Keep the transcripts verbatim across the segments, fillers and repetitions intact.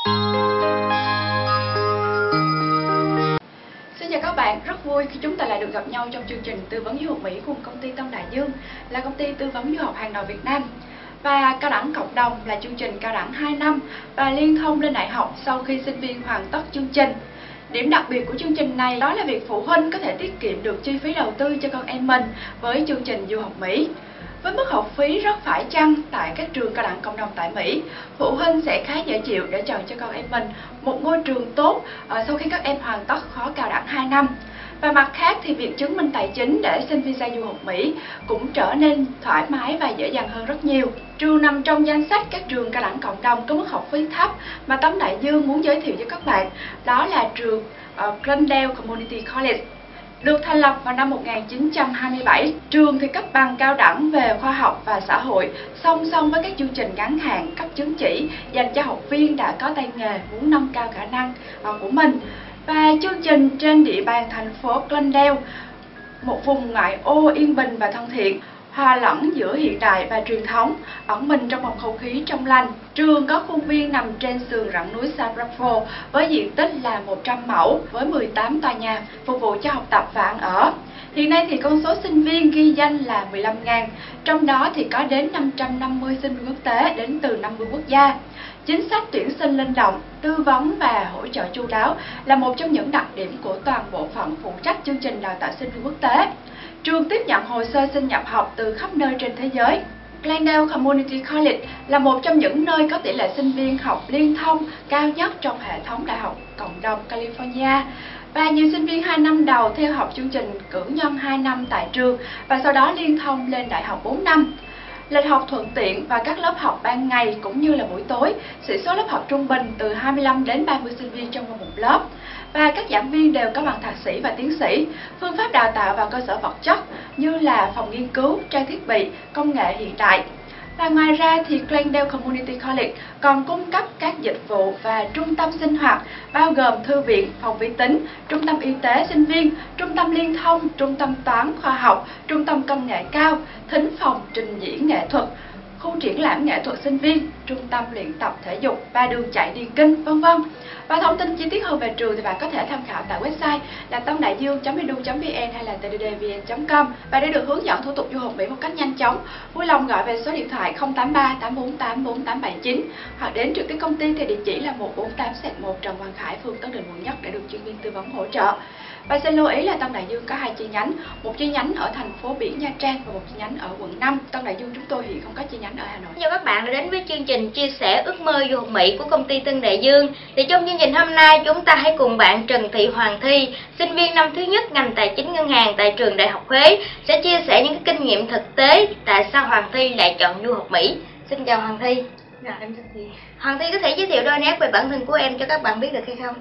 Xin chào các bạn, rất vui khi chúng ta lại được gặp nhau trong chương trình tư vấn du học Mỹ cùng công ty Tân Đại Dương, là công ty tư vấn du học hàng đầu Việt Nam. Và cao đẳng cộng đồng là chương trình cao đẳng hai năm và liên thông lên đại học sau khi sinh viên hoàn tất chương trình. Điểm đặc biệt của chương trình này đó là việc phụ huynh có thể tiết kiệm được chi phí đầu tư cho con em mình với chương trình du học Mỹ. Với mức học phí rất phải chăng tại các trường cao đẳng cộng đồng tại Mỹ, phụ huynh sẽ khá dễ chịu để chọn cho con em mình một ngôi trường tốt sau khi các em hoàn tất khóa cao đẳng hai năm. Và mặt khác thì việc chứng minh tài chính để xin visa du học Mỹ cũng trở nên thoải mái và dễ dàng hơn rất nhiều. Trường nằm trong danh sách các trường cao đẳng cộng đồng có mức học phí thấp mà Tấm Đại Dương muốn giới thiệu cho các bạn, đó là trường uh, Glendale Community College. Được thành lập vào năm một nghìn chín trăm hai mươi bảy, trường thì cấp bằng cao đẳng về khoa học và xã hội, song song với các chương trình ngắn hạn cấp chứng chỉ dành cho học viên đã có tay nghề muốn nâng cao khả năng của mình. Và chương trình trên địa bàn thành phố Glendale, một vùng ngoại ô yên bình và thân thiện, hòa lẫn giữa hiện đại và truyền thống, ẩn mình trong một không khí trong lành. Trường có khuôn viên nằm trên sườn rặng núi San Rafael với diện tích là một trăm mẫu với mười tám tòa nhà phục vụ cho học tập và ăn ở. Hiện nay thì con số sinh viên ghi danh là mười lăm nghìn, trong đó thì có đến năm trăm năm mươi sinh viên quốc tế đến từ năm mươi quốc gia. Chính sách tuyển sinh linh động, tư vấn và hỗ trợ chu đáo là một trong những đặc điểm của toàn bộ phận phụ trách chương trình đào tạo sinh viên quốc tế. Trường tiếp nhận hồ sơ xin nhập học từ khắp nơi trên thế giới. Glendale Community College là một trong những nơi có tỷ lệ sinh viên học liên thông cao nhất trong hệ thống đại học cộng đồng California. Và nhiều sinh viên hai năm đầu theo học chương trình cử nhân hai năm tại trường và sau đó liên thông lên đại học bốn năm. Lịch học thuận tiện và các lớp học ban ngày cũng như là buổi tối, sĩ số lớp học trung bình từ hai mươi lăm đến ba mươi sinh viên trong một lớp. Và các giảng viên đều có bằng thạc sĩ và tiến sĩ. Phương pháp đào tạo và cơ sở vật chất như là phòng nghiên cứu, trang thiết bị, công nghệ hiện đại. Và ngoài ra thì Glendale Community College còn cung cấp các dịch vụ và trung tâm sinh hoạt bao gồm thư viện, phòng vi tính, trung tâm y tế sinh viên, trung tâm liên thông, trung tâm toán khoa học, trung tâm công nghệ cao, thính phòng trình diễn nghệ thuật, khu triển lãm nghệ thuật sinh viên, trung tâm luyện tập thể dục và đường chạy điền kinh, vân vân. Và thông tin chi tiết hơn về trường thì bạn có thể tham khảo tại website là tămđạidương chấm e d u chấm v n hay là t d d v n chấm com. Và để được hướng dẫn thủ tục du học Mỹ một cách nhanh chóng, vui lòng gọi về số điện thoại không tám ba tám bốn tám bốn tám bảy chín hoặc đến trực tiếp công ty theo địa chỉ là một bốn tám một Trần Hoàng Khải, phường Tân Định, quận Nhất để được chuyên viên tư vấn hỗ trợ. Và xin lưu ý là Tân Đại Dương có hai chi nhánh, một chi nhánh ở thành phố biển Nha Trang và một chi nhánh ở quận năm. Tân Đại Dương chúng tôi hiện không có chi nhánh ở Hà Nội. Chào các bạn đã đến với chương trình chia sẻ ước mơ du học Mỹ của công ty Tân Đại Dương. Thì trong chương trình hôm nay chúng ta hãy cùng bạn Trần Thị Hoàng Thi, sinh viên năm thứ nhất ngành tài chính ngân hàng tại trường Đại học Huế, sẽ chia sẻ những kinh nghiệm thực tế tại sao Hoàng Thi lại chọn du học Mỹ. Xin chào Hoàng Thi. Dạ, em chào chị. Hoàng Thi có thể giới thiệu đôi nét về bản thân của em cho các bạn biết được hay không?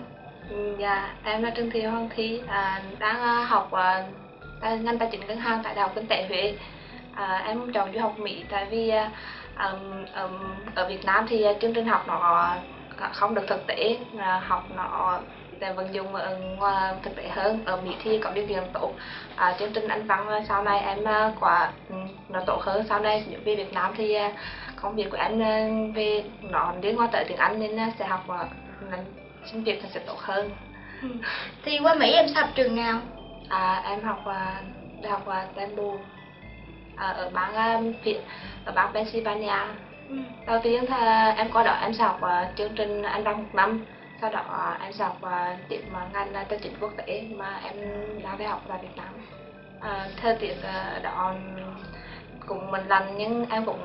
Dạ, em là Trần Thị Hoàng Thi, à, đang học à, ngành tài chính ngân hàng tại Đại học Kinh tế Huế. À, em chọn du học Mỹ tại vì à, um, um, ở Việt Nam thì chương trình học nó không được thực tế, à, học nó vận dụng ở ngoài thực tế hơn. Ở Mỹ thì có điều kiện tốt, à, chương trình Anh văn sau này em quả nó tốt hơn. Sau này về Việt Nam thì công việc của em về nó liên quan tới tiếng Anh nên sẽ học xin việc thì sẽ tốt hơn. Ừ. Thì qua Mỹ em học trường nào? À, em học đại học Temple à, ở bang Việt ở bang Pennsylvania. Ừ. Đầu tiên thì em qua đó em sẽ học chương trình Anh văn một năm, sau đó em sẽ học tiếp ngành tài chính quốc tế mà em đang đi học tại Việt Nam. À, thời tiết ở đó cũng mình lành nhưng em cũng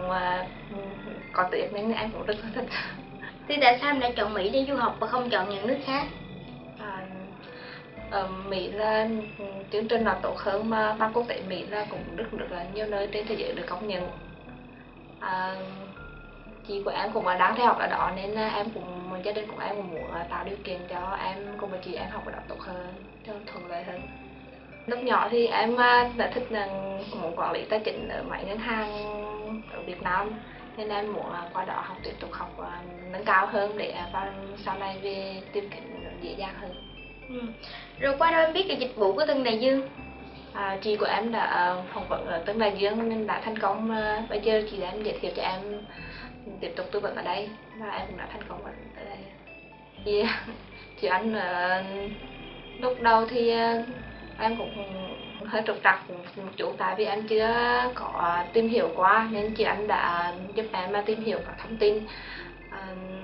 có tuyết nên em cũng rất thích. Thì tại sao em lại chọn Mỹ để du học và không chọn những nước khác? À, ở Mỹ là chương trình là tốt hơn mà ban quốc tế Mỹ là cũng rất được nhiều nơi trên thế giới được công nhận. À, chị của em cũng đang theo học ở đó nên em cũng gia đình của em cũng muốn tạo điều kiện cho em cùng với chị em học ở đó tốt hơn, cho thuận lợi hơn. Lúc nhỏ thì em đã thích là muốn quản lý tài chính ở mấy ngân hàng ở Việt Nam nên em muốn qua đó học tiếp tục học nâng cao hơn để sau này về tìm kiếm dễ dàng hơn. Ừ. Rồi qua đâu em biết về dịch vụ của Tân Đại Dương? À, chị của em đã phỏng vấn ở Tân Đại Dương nên đã thành công. Bây giờ chị đã em giới thiệu cho em tiếp tục tư vấn ở đây và em cũng đã thành công ở đây. Thì chị anh ờ, lúc đầu thì ờ, em cũng hơi trục trặc một chút, tại vì em chưa có tìm hiểu qua nên chị anh đã giúp em mà tìm hiểu các thông tin, ờ,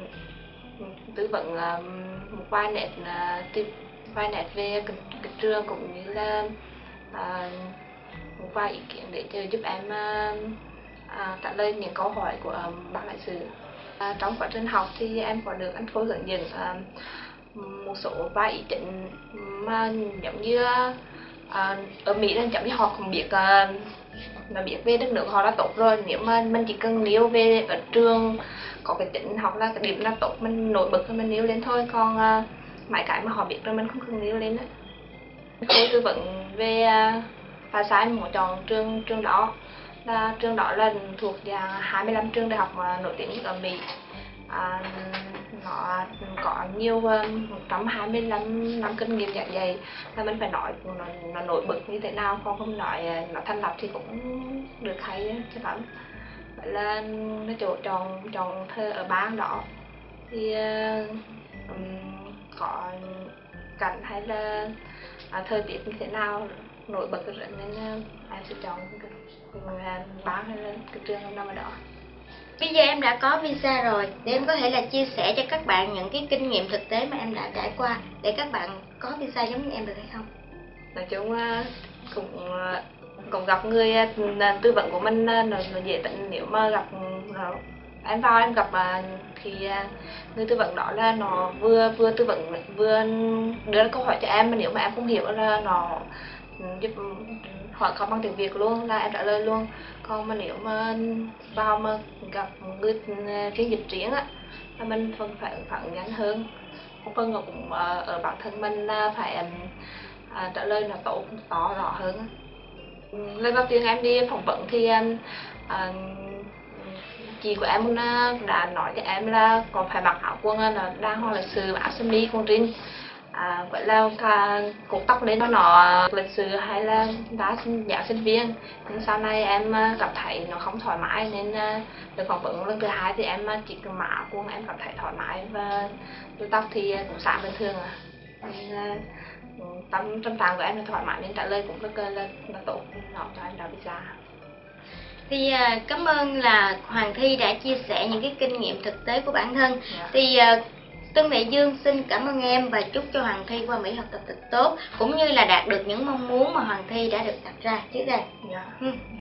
tư vấn ờ, một vài nét ờ, tìm vài nét về cái, cái trường, cũng như là ờ, một vài ý kiến để cho giúp em ờ, à, trả lời những câu hỏi của um, bác lãnh sự. À, trong quá trình học thì em có được anh cô hướng dẫn à, một số vài ý chính mà giống như à, ở Mỹ là giống như họ cũng biết à, là biết về đất nước họ đã tốt rồi, nếu mà mình chỉ cần nêu về ở trường có cái tính hoặc là cái điểm là tốt mình nổi bật thì mình nêu lên thôi, còn à, mấy cái mà họ biết rồi mình không cần nêu lên đó. Cô tư vấn về à, tại sao em muốn chọn trường trường đó, là trường đó là thuộc dạng hai mươi lăm trường đại học mà nổi tiếng nhất ở Mỹ. À, nó có nhiều một trăm hai mươi lăm năm kinh nghiệm giảng dạy, là mình phải nói nó, nó nổi bật như thế nào, còn không nói nó thành lập thì cũng được hay cho lắm. Vậy là nó chỗ chọn chọn thơ ở bang đó thì um, có cảnh hay là à, thời tiết như thế nào nổi bật rồi nên uh, em sẽ chọn cái, cái bang hay là cái trường nằm ở đó. Bây giờ em đã có visa rồi, để em có thể là chia sẻ cho các bạn những cái kinh nghiệm thực tế mà em đã trải qua để các bạn có visa giống như em được hay không? Nói chung là cũng cũng gặp người tư vấn của mình nó, nó dễ tính, nếu mà gặp nó, em vào em gặp thì người tư vấn đó là nó vừa vừa tư vấn vừa đưa ra câu hỏi cho em, mà nếu mà em không hiểu là nó giúp hỏi không bằng tiếng Việt luôn là em trả lời luôn. Còn mà nếu mà vào mà gặp người phiên dịch riêng á là mình phần phải phản nhanh hơn, một phần nó cũng ở bản thân mình là phải à, trả lời nó tốt to rõ hơn. Lần đầu tiên em đi phỏng vấn thì à, chị của em đã nói cho em là còn phải mặc áo quần là đàng hoàng lịch sự, áo sơ mi quần jean, à, vậy là cả cột tóc lên nó lịch sự hay là đã dạng sinh viên. Nhưng sau này em cảm thấy nó không thoải mái nên được phỏng vấn lần thứ hai thì em chỉ cần mặc áo quần em cảm thấy thoải mái, và tóc thì cũng xả bình thường à. Nên tâm tâm trạng của em là thoải mái nên trả lời cũng rất là, là, là tốt, nó cho em đã visa. Thì uh, cảm ơn là Hoàng Thi đã chia sẻ những cái kinh nghiệm thực tế của bản thân. Yeah. Thì uh, Tân Đại Dương xin cảm ơn em và chúc cho Hoàng Thi qua Mỹ học tập thật tốt, cũng như là đạt được những mong muốn mà Hoàng Thi đã được đặt ra trước đây. Yeah. Ừ.